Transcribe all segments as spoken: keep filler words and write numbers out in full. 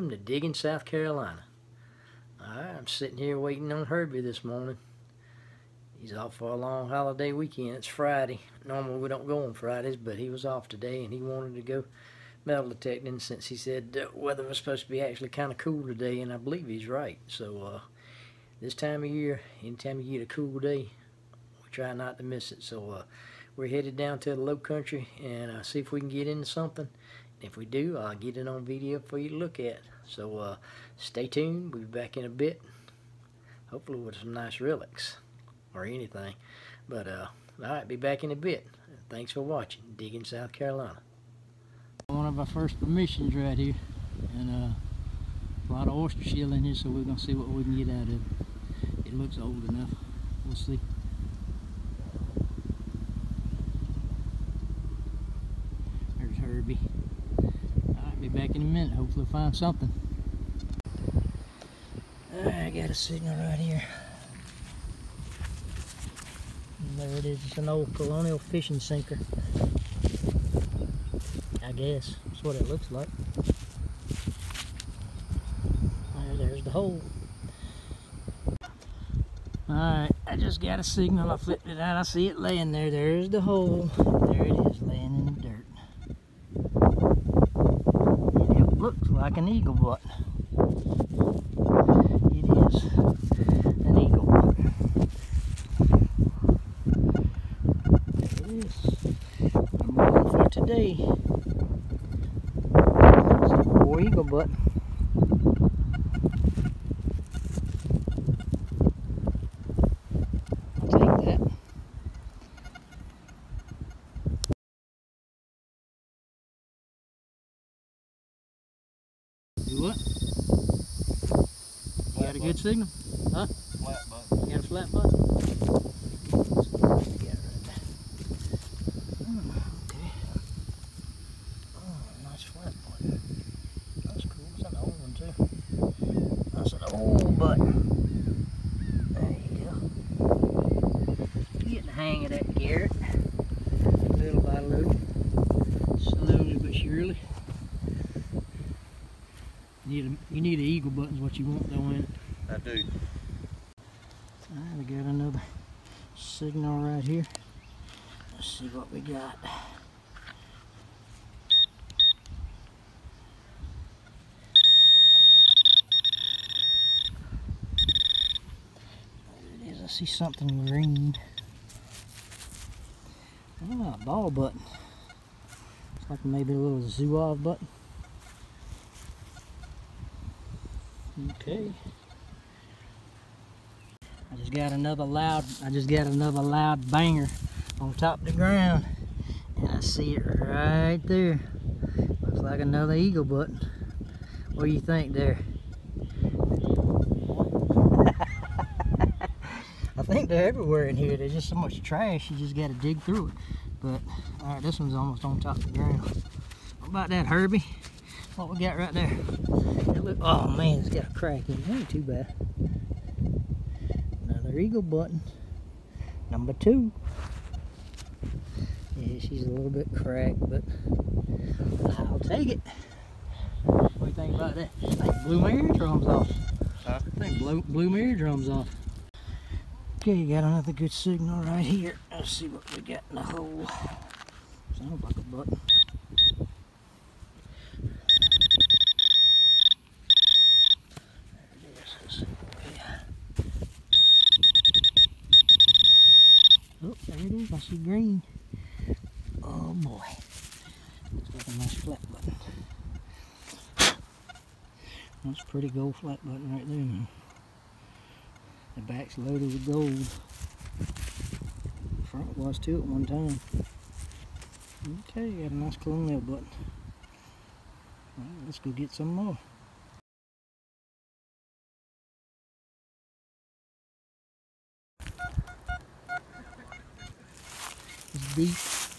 welcome to Digging South Carolina. Alright, I'm sitting here waiting on Herbie this morning. He's off for a long holiday weekend. It's Friday. Normally we don't go on Fridays, but he was off today and he wanted to go metal detecting since he said the weather was supposed to be actually kind of cool today, and I believe he's right. So uh, this time of year, anytime you get a cool day, we try not to miss it. So uh, we're headed down to the low country and uh, see if we can get into something. If we do, I'll get it on video for you to look at. So uh, stay tuned. We'll be back in a bit. Hopefully with some nice relics or anything. But uh, alright, be back in a bit. Thanks for watching Digging South Carolina. One of our first permissions right here. And uh, a lot of oyster shell in here, so we're going to see what we can get out of it. It looks old enough. We'll see. There's Herbie. Be back in a minute. Hopefully find something. Alright, I got a signal right here. And there it is. It's an old colonial fishing sinker. I guess that's what it looks like. There, there's the hole. Alright, I just got a signal. I flipped it out. I see it laying there. There's the hole. There it is, laying in the dirt. Looks like an eagle butt. It is an eagle butt. There it is. Number one for today. It's a poor eagle butt. I'll take that. Do what? You got a good signal? Huh? Flat butt. You got a flat butt? Oh, okay. Oh, nice flat butt. That's cool. That's an old one too. That's an old butt. There you go. You get the hang of that, Garrett. Little by little. Slowly but surely. You need, a, you need an eagle button is what you want though, ain't it? I do. Alright, we got another signal right here. Let's see what we got. There it is. I see something green. Ah, ball button. It's like maybe a little zooov button. Okay. I just got another loud I just got another loud banger on top of the ground. And I see it right there. Looks like another eagle button. What do you think there? I think they're everywhere in here. There's just so much trash you just gotta dig through it. But alright, this one's almost on top of the ground. What about that, Herbie? What we got right there? It look, oh man, it's got a crack in it. It ain't too bad. Another eagle button. Number two. Yeah, she's a little bit cracked, but I'll take it. What do you think about that? I think blew my eardrums off. Huh? I think blew, blew my eardrums off. Okay, got another good signal right here. Let's see what we got in the hole. Sounds like a button. Oh, there it is. I see green. Oh boy. Looks like a nice flat button. That's a pretty gold flat button right there now. The back's loaded with gold. The front was too at one time. Okay, got a nice colonial button. All right, let's go get some more. It's deep.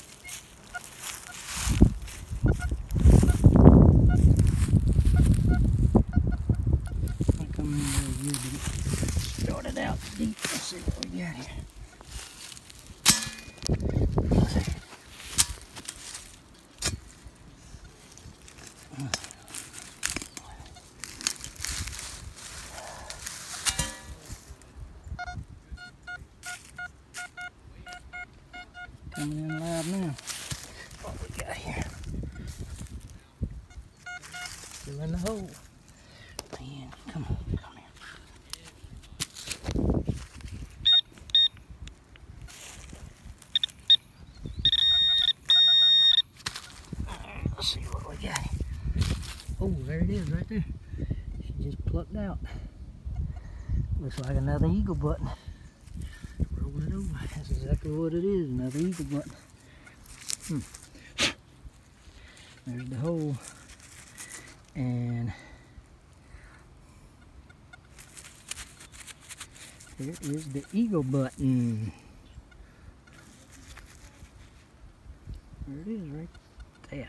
I come in there here, but it started out deep. Let's see what we got here. in the hole. Man, come on, come here. Alright, let's see what we got. Oh, there it is right there. She just plucked out. Looks like another eagle button. Roll it over. That's exactly what it is, another eagle button. Hmm. There's the hole. And here is the eagle button. There it is right there.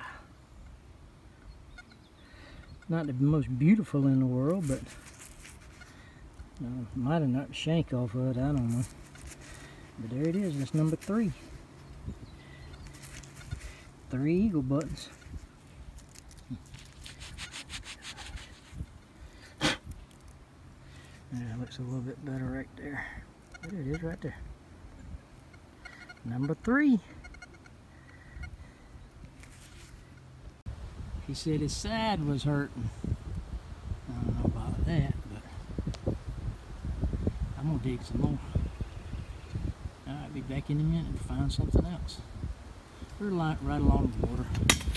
Not the most beautiful in the world, but uh, might have knocked the shank off of it, I don't know. But there it is, that's number three. Three eagle buttons. That looks a little bit better right there. There it is right there. Number three. He said his side was hurting. I don't know about that, but I'm gonna dig some more. Alright, be back in a minute to find something else. We're like right along the water.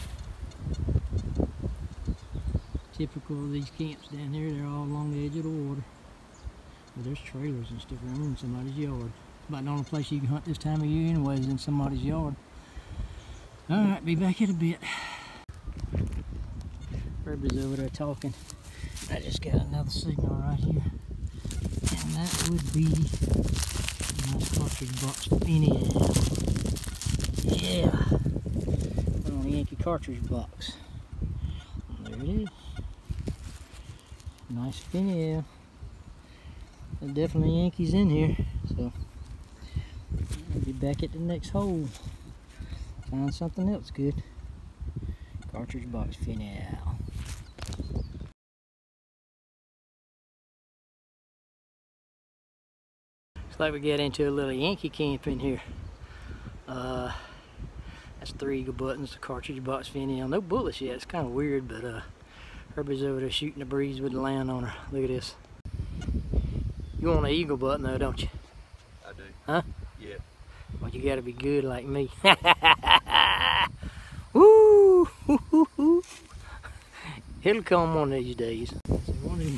Typical of these camps down here, they're all along the edge of the water. But there's trailers and stuff around in somebody's yard. About the only place you can hunt this time of year anyway is in somebody's yard. Alright, be back in a bit. Herbie's over there talking. I just got another signal right here. And that would be a nice cartridge box finial. Yeah. Put on the Yankee cartridge box. There it is. Nice finial. There's definitely Yankees in here. So I'll be back at the next hole. Find something else good. Cartridge box finial. Looks like we get into a little Yankee camp in here. Uh, that's three eagle buttons, the cartridge box finial. No bullets yet. It's kind of weird, but uh, Herbie's over there shooting the breeze with the landowner. Look at this. You want an eagle button though, don't you? I do. Huh? Yeah. Well, you got to be good like me. Woo! It'll come one of these days. So one of them.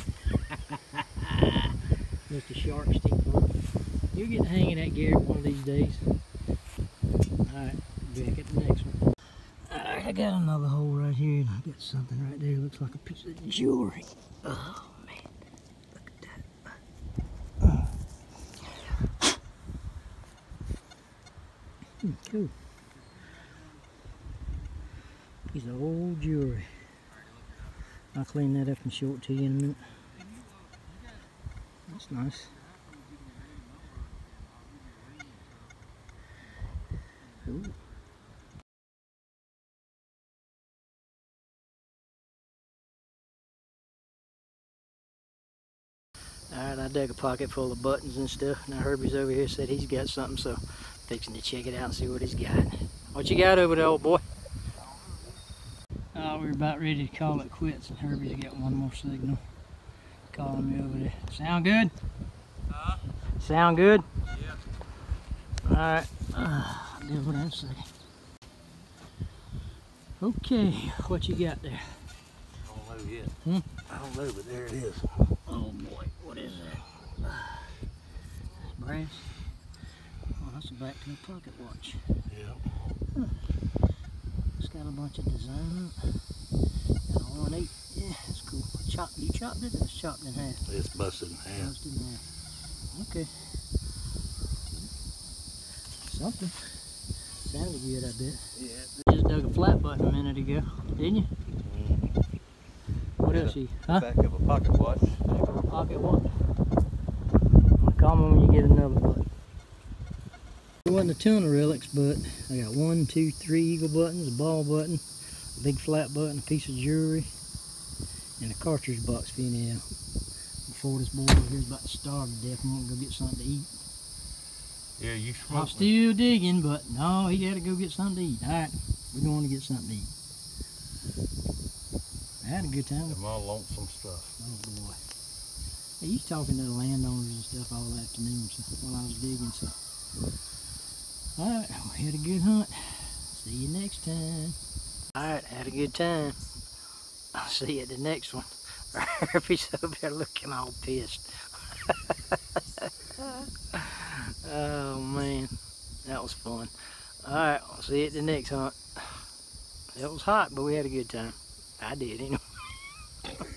Mister Shark stick one. You'll get the hang of that, Garrett, one of these days. Alright, back at the next one. Alright, I got another hole right here, and I got something right there. Looks like a piece of jewelry. Oh, man. Look at that. Uh. Hmm, cool. Piece of old jewelry. I'll clean that up and show it to you in a minute. That's nice. Ooh. Alright, I dug a pocket full of buttons and stuff. Now Herbie's over here said he's got something, so I'm fixing to check it out and see what he's got. What you got over there, old boy? Oh, we're about ready to call it quits, and Herbie's got one more signal calling me over there. Sound good? Huh? Sound good? Yeah. Alright, uh, I'll do what I say. Okay, what you got there? I don't know yet. Hmm? I don't know, but there it is. Oh boy, what is that? That's brass. Oh, that's a back to a pocket watch. Yeah. Huh. It's got a bunch of design on it. Got a one eight. Yeah, that's cool. Chop, you chopped it? It's chopped in half. It's busted in half. Busted in half. Okay. Something. Sounded good, I bet. Yeah. Just dug a flat button a minute ago, didn't you? Mm-hmm. What Yeah, else you? Huh? Back of a pocket watch. Back of a pocket watch. Call me when you get another button. It wasn't a ton of relics, but I got one, two, three eagle buttons, a ball button, a big flat button, a piece of jewelry, and a cartridge box finial. Before this boy over here is about to starve to death and want to go get something to eat. Yeah, you I'm smoke. still digging, but no, he got to go get something to eat. All right, we're going to get something to eat. I had a good time. And my lonesome stuff. Oh boy. Hey, you was talking to the landowners and stuff all afternoon so, while I was digging, so. Alright, we had a good hunt. See you next time. Alright, had a good time. I'll see you at the next one. Herbie's over there looking all pissed. Oh man, that was fun. Alright, I'll see you at the next hunt. It was hot, but we had a good time. I did anyway.